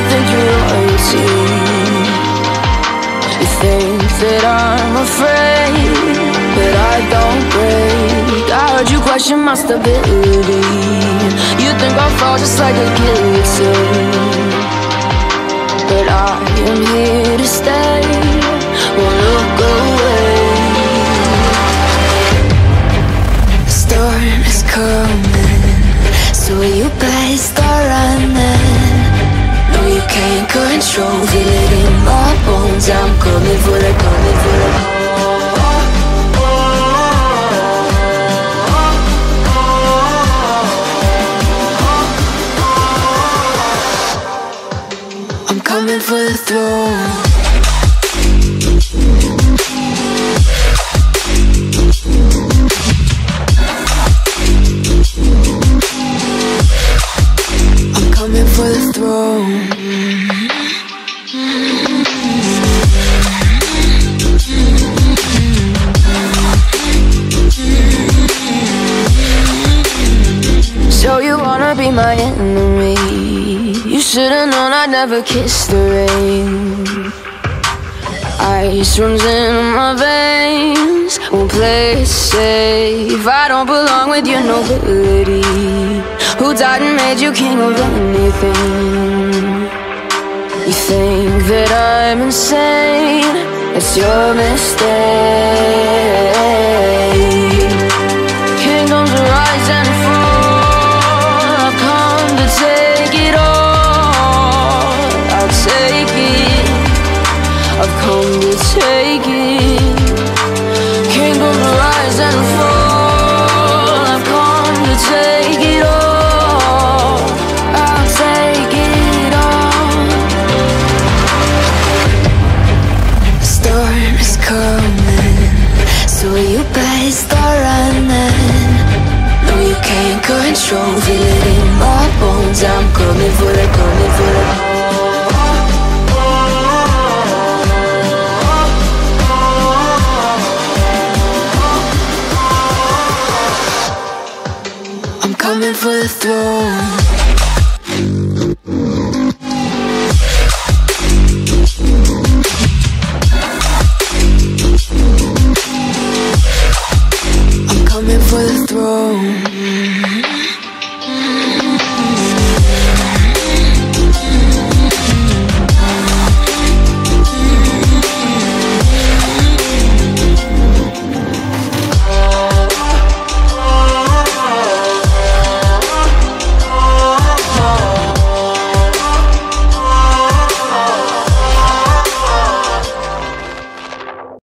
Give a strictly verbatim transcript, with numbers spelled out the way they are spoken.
think you're royalty. You think that I'm afraid, but I don't break. I heard you question my stability. You think I'll fall just like a guillotine, but I am here to stay. Won't look away. The storm is coming, so you better start running. No, you can't control, feel it in my bones. I'm coming for the, coming for the. I'm coming for the throne. I'm coming for the throne. So you wanna be my enemy? You should've known I'd never kiss the rain. Ice runs in my veins, won't play it safe. I don't belong with your nobility. Who died and made you king of anything? You think that I'm insane? It's your mistake. Kingdoms rise and fall, I've come to take it all. I'll take it, I've come to take it. Kingdoms rise and fall, I've come to take it all. I'll take it all. The storm is coming, so you better start running. No, you can't control, feel it in my bones. I'm coming for the, coming for the. I'm coming for the throne.